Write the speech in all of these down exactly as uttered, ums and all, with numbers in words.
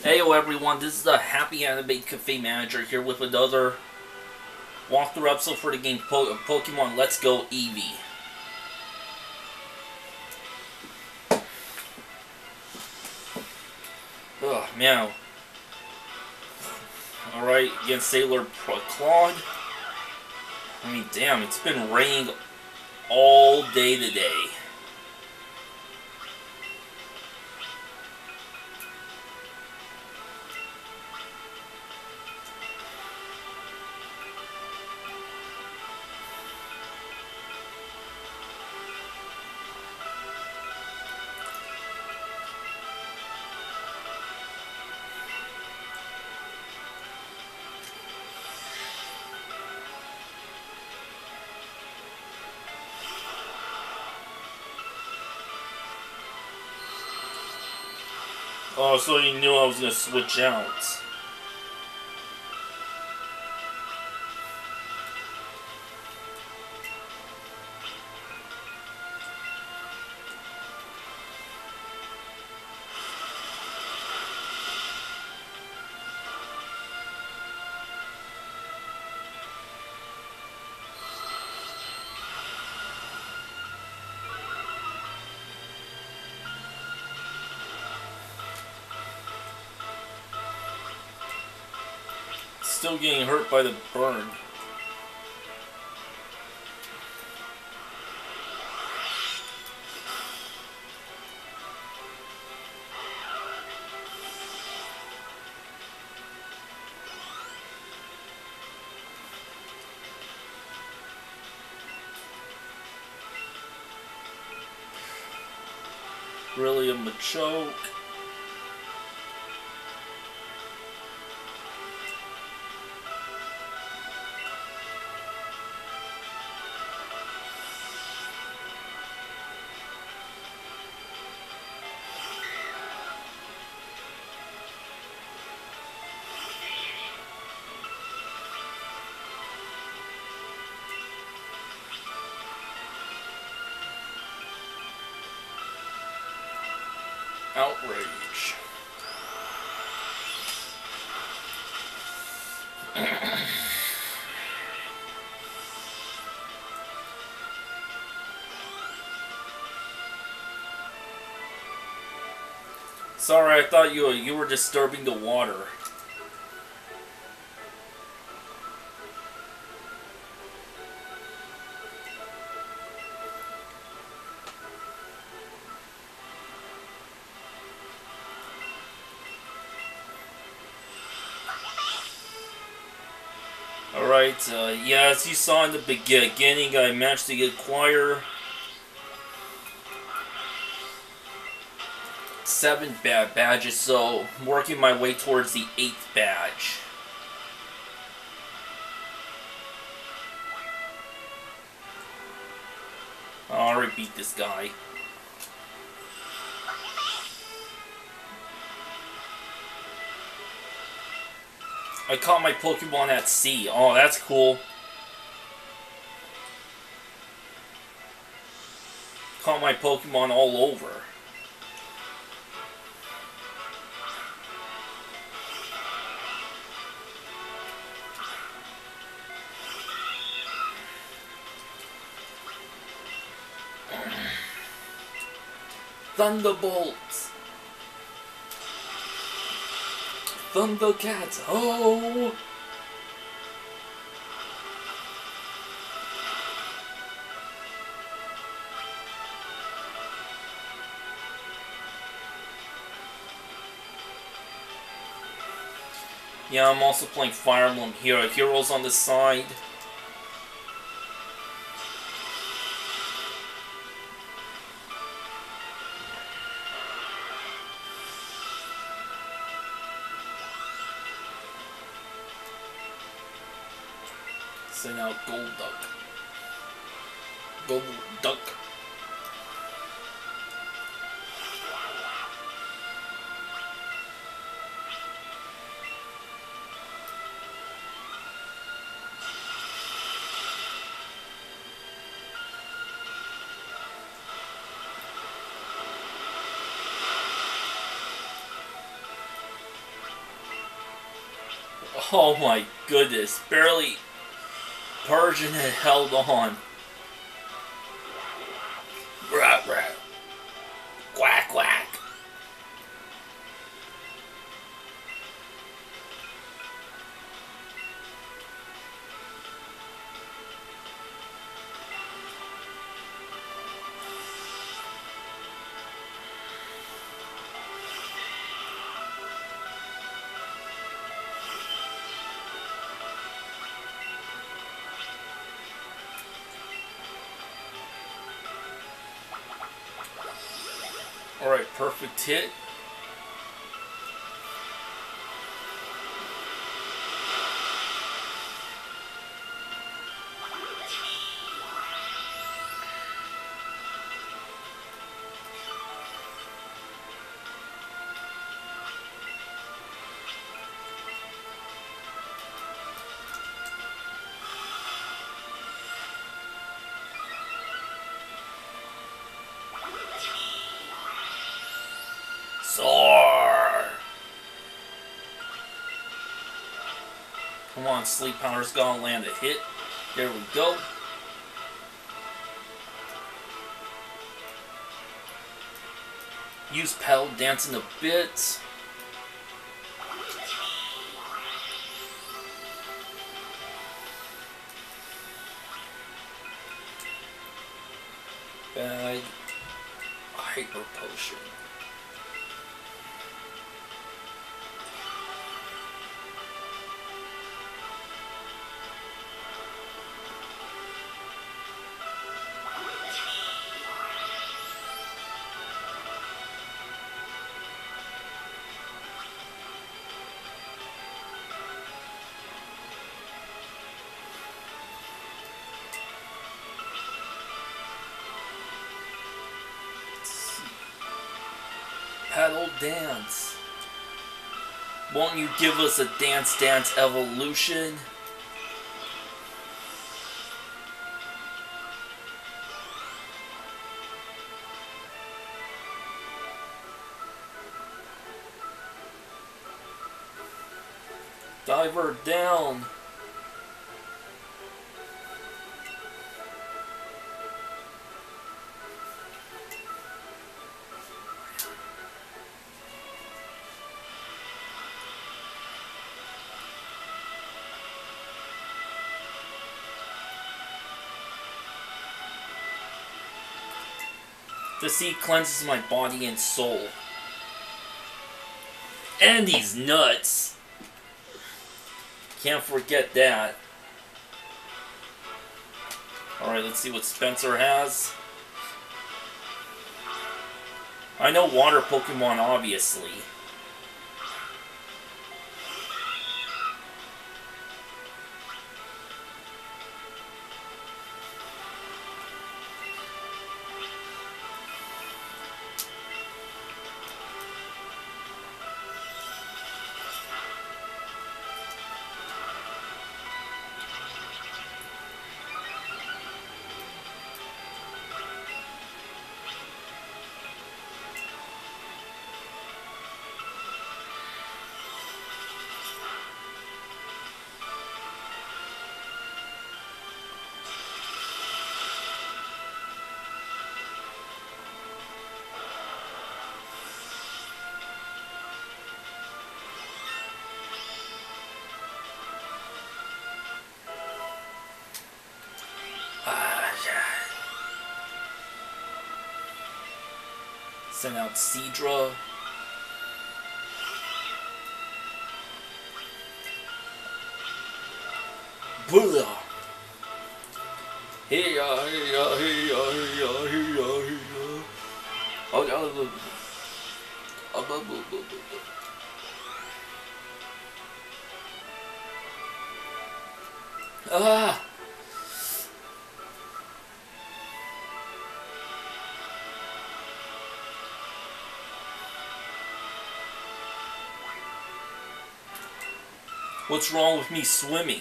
Heyo everyone, this is the Happy Animate Cafe Manager here with another walkthrough episode for the game po Pokemon Let's Go Eevee. Ugh, meow. Alright, against Sailor Claude. I mean, damn, it's been raining all day today. Oh, so you knew I was gonna switch out. Still getting hurt by the burn. Really, I'm a choke. Outrage. Sorry, I thought you you were disturbing the water. Alright, uh, yeah, as you saw in the beginning, I managed to acquire seven bad badges, so I'm working my way towards the eighth badge. I already beat this guy. I caught my Pokemon at sea. Oh, that's cool. Caught my Pokemon all over. Thunderbolts! Thundercats! Oh! Yeah, I'm also playing Fire Emblem Hero. Heroes on the side. Send out Gold Duck. Gold Duck. Oh my goodness. Barely. Persian had held on. Rah, rah. Quack, quack. Alright, perfect hit. Soar! Come on, Sleep Powder's gonna land a hit. There we go. Use Pedal dancing a bit. Bag. Hyper Potion. Pedal dance. Won't you give us a Dance Dance Evolution? Diver down. The sea cleanses my body and soul. And these nuts. Can't forget that. Alright, let's see what Spencer has. I know water Pokemon, obviously. Send out Seadra. Blah. Hey ya, hey ya, hey ya, hey ya, hey ya, hey ya. Oh no. Ah. What's wrong with me swimming?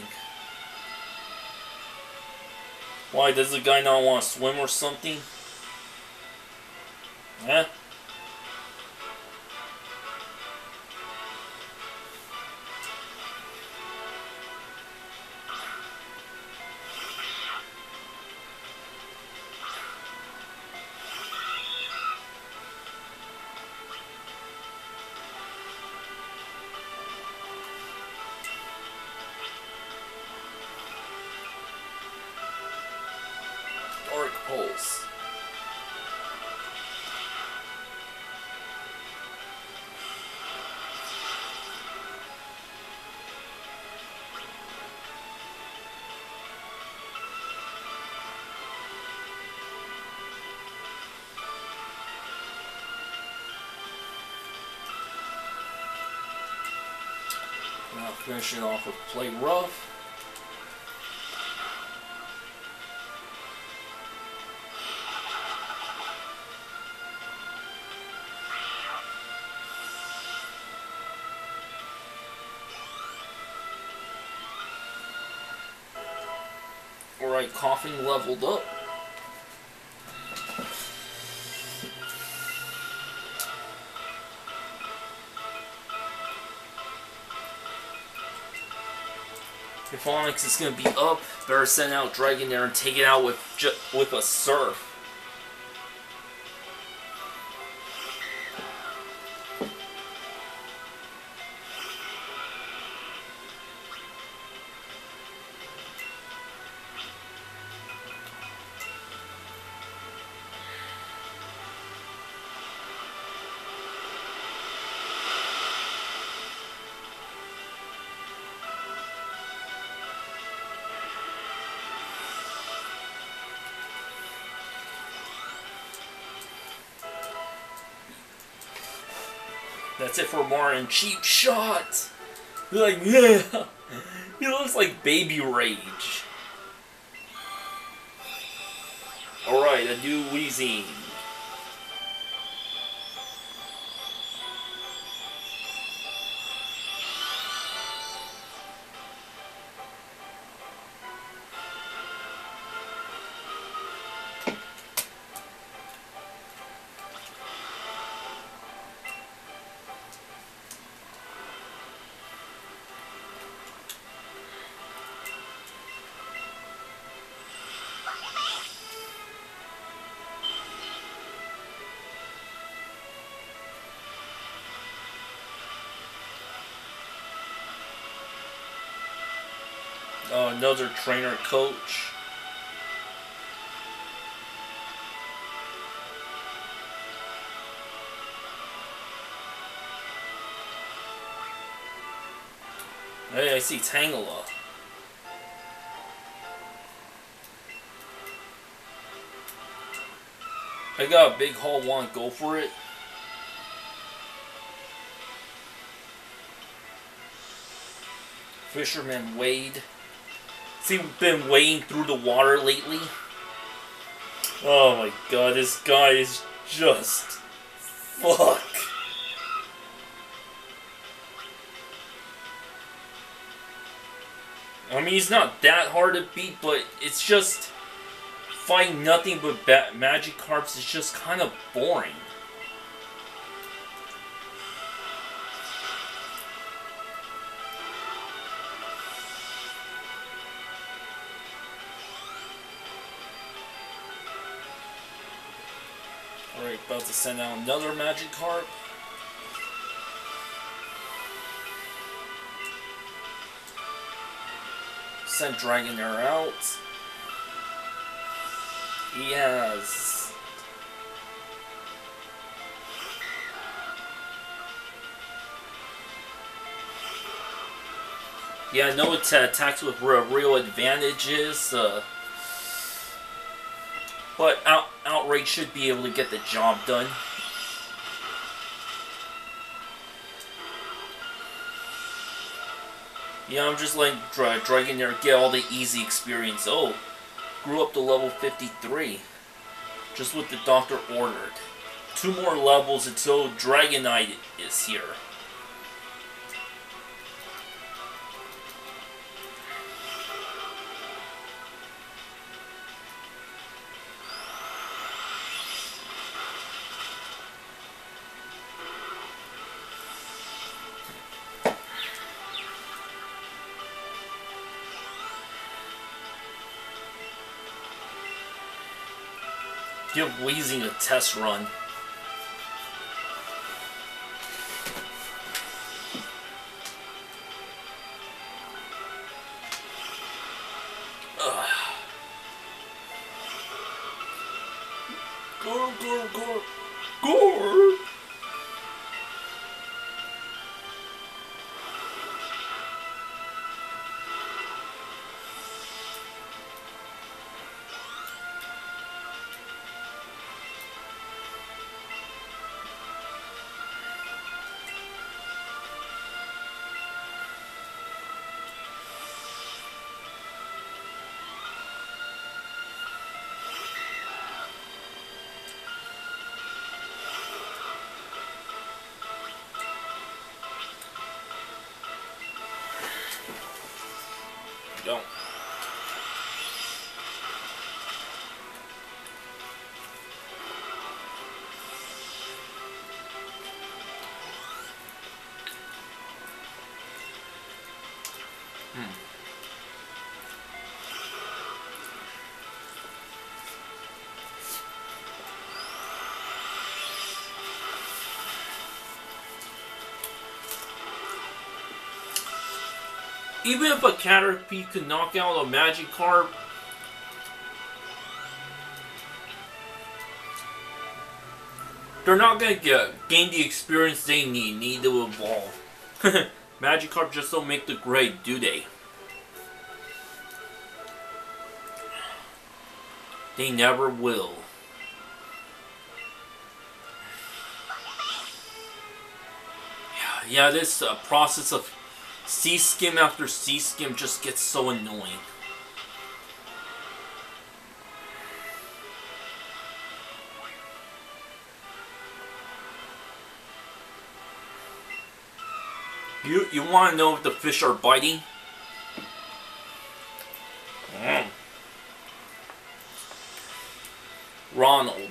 Why, does the guy not want to swim or something? Huh? Pulse. Now finishing off with Play Rough. Alright, Coughing leveled up. If Onyx is going to be up, better send out Dragon there and take it out with ju with a Surf. That's it for Martin. Cheap shot! Like, yeah! He looks like Baby Rage. Alright, a new Weezing. Uh, another trainer coach. Hey, I see Tangela. I got a big haul, want to go for it. Fisherman Wade. See, we've been wading through the water lately. Oh my god, this guy is just... fuck. I mean, he's not that hard to beat, but it's just... fighting nothing but ba Magikarps is just kind of boring. Alright, about to send out another Magikarp. Sent Dragonair out. He has... Yeah, I know it attacks with real advantages, uh, but out Outrage should be able to get the job done. Yeah, I'm just letting Dra Dragonair get all the easy experience. Oh, grew up to level fifty-three. Just what the doctor ordered. Two more levels until Dragonite is here. Give Weezing a test run. Ugh. Gore, gore, gore, gore. Go. Hmm. Even if a Caterpie could knock out a Magikarp, they're not going to get gain the experience they need, need to evolve. Magikarp just don't make the grade, do they? They never will. Yeah, yeah this uh, process of C-skim after C-skim just gets so annoying. You you want to know if the fish are biting? Mm. Ronald.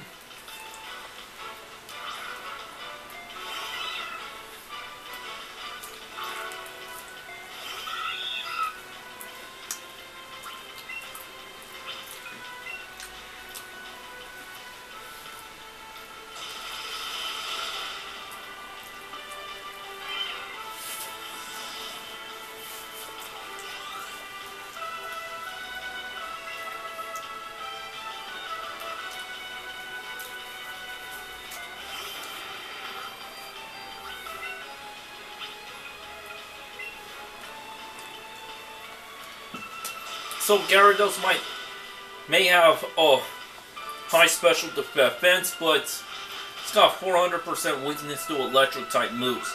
So Gyarados might may have oh high special defense, but it's got four hundred percent weakness to electric type moves.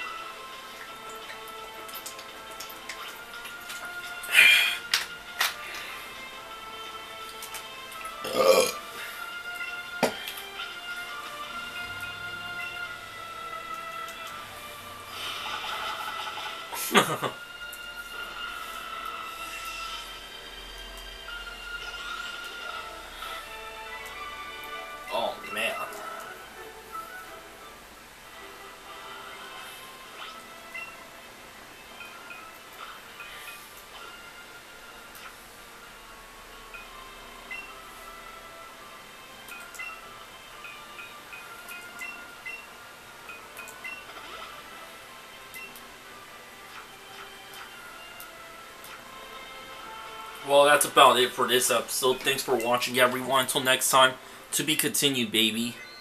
Oh man. Well, that's about it for this episode. Thanks for watching, everyone. Until next time, to be continued, baby.